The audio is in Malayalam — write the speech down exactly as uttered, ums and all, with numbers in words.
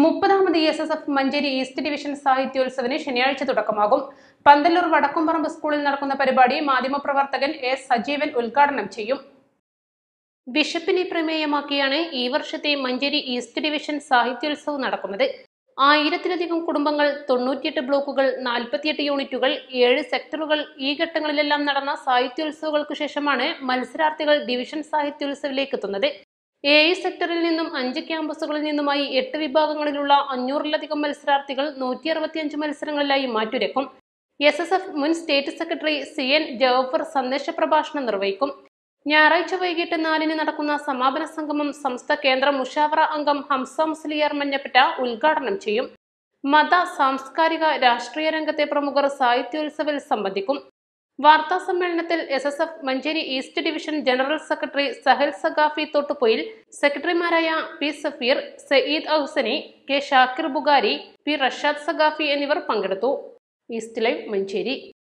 മുപ്പതാമത് S S F Manjeri East division സാഹിത്യോത്സവത്തിന് ശനിയാഴ്ച തുടക്കമാകും. പന്തല്ലൂർ വടക്കുംപറമ്പ് സ്കൂളിൽ നടക്കുന്ന പരിപാടി മാധ്യമപ്രവർത്തകൻ എ സജീവൻ ഉദ്ഘാടനം ചെയ്യും. ബിഷപ്പിനെ പ്രമേയമാക്കിയാണ് ഈ വർഷത്തെ മഞ്ചേരി ഈസ്റ്റ് ഡിവിഷൻ സാഹിത്യോത്സവം നടക്കുന്നത്. ആയിരത്തിലധികം കുടുംബങ്ങൾ, തൊണ്ണൂറ്റിയെട്ട് ബ്ലോക്കുകൾ, നാൽപ്പത്തിയെട്ട് യൂണിറ്റുകൾ, ഏഴ് സെക്ടറുകൾ ഈ ഘട്ടങ്ങളിലെല്ലാം നടന്ന സാഹിത്യോത്സവങ്ങൾക്കു ശേഷമാണ് മത്സരാർത്ഥികൾ ഡിവിഷൻ സാഹിത്യോത്സവിലേക്ക് എത്തുന്നത്. ഏഴ് സെക്ടറിൽ നിന്നും അഞ്ച് ക്യാമ്പസുകളിൽ നിന്നുമായി എട്ട് വിഭാഗങ്ങളിലുള്ള അഞ്ഞൂറിലധികം മത്സരാർത്ഥികൾ നൂറ്റി അറുപത്തിയഞ്ച് മത്സരങ്ങളിലായി മാറ്റുരക്കും. എസ് എസ് എഫ് മുൻ state secretary C N Jawafar സന്ദേശ പ്രഭാഷണം നിർവഹിക്കും. ഞായറാഴ്ച വൈകിട്ട് നാലിന് നടക്കുന്ന സമാപന സംഗമം സംസ്ഥ കേന്ദ്ര മുഷാവറ അംഗം ഹംസ മുസ്ലിയാർ മഞ്ഞപ്പറ്റ ഉദ്ഘാടനം ചെയ്യും. മത, സാംസ്കാരിക, രാഷ്ട്രീയ രംഗത്തെ പ്രമുഖർ സാഹിത്യോത്സവിൽ സംബന്ധിക്കും. വാർത്താ സമ്മേളനത്തിൽ S S F Manjeri East division general secretary Sahal Saqafi Thottupoyil, സെക്രട്ടറിമാരായ P Safeer, Sayyid Ausani, K Shakir Bukhari, P Rashad Saqafi എന്നിവർ പങ്കെടുത്തു. East Live Manjeri.